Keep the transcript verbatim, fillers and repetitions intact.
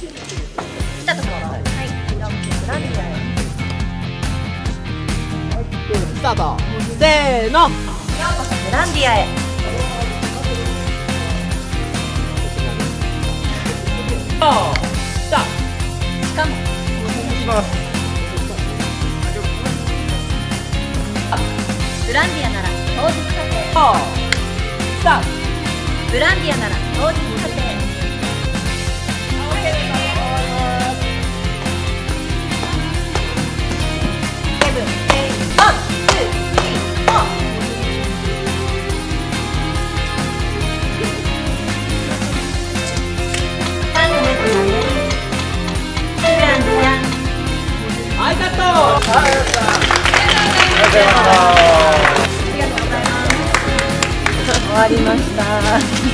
来たところ、はい、ブランディアへ。 スタート。せーの。 ようこそブランディアへ。 さあ、 しかもいきます。 ブランディアなら当日査定。 さあ、 ブランディアなら当日査定。セブン、エイト、ワン、ツー、スリー、フォー。三の目となれ。ブランディア。 はい、カット。 ありがとうございます。終わりました。